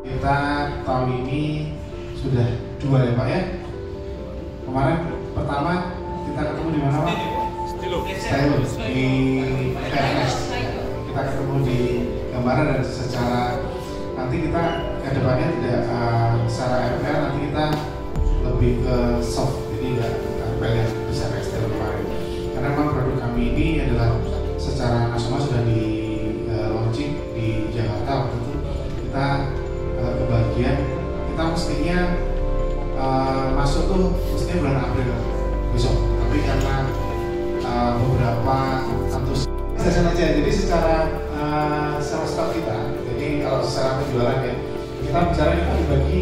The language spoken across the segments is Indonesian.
Kita tahun ini sudah 2 ya Pak ya. Kemarin pertama kita ketemu di mana Pak? Stylus di PNS. Kita ketemu di gambaran dan secara nanti kita ke depannya tidak secara MPL, nanti kita lebih ke soft, jadi nggak MPL yang besar eksternal kemarin. Karena memang produk kami ini adalah secara nasional sudah di launching di Jakarta. Waktu itu kita kebagian kita mestinya masuk tuh mestinya bulan April besok, tapi karena beberapa antusias aja, jadi secara stok kita, jadi kalau secara penjualan ya kita bicara kita dibagi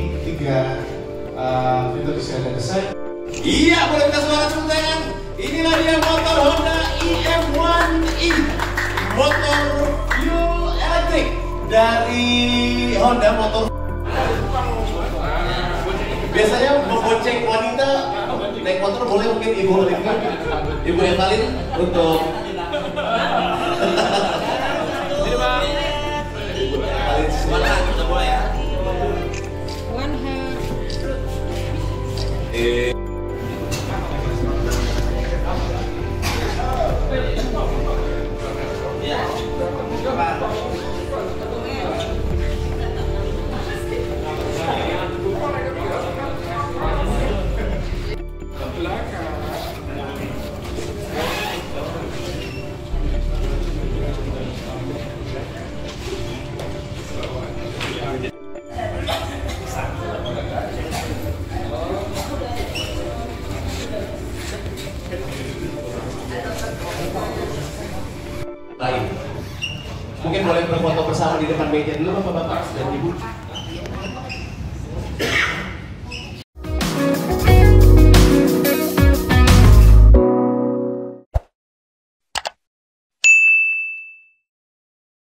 3 fitur desain dan desain. Iya, boleh kita suara tepuk tangan. Inilah dia motor Honda IM1i, motor fuel elektrik dari Honda Motor. Biasanya membonceng wanita naik motor boleh, mungkin Ibu Evalin untuk Evalin semangat, kita boleh ya. One hand. Ya, coba. Lain. Mungkin boleh berfoto bersama di depan meja dulu Bapak-bapak dan Ibu.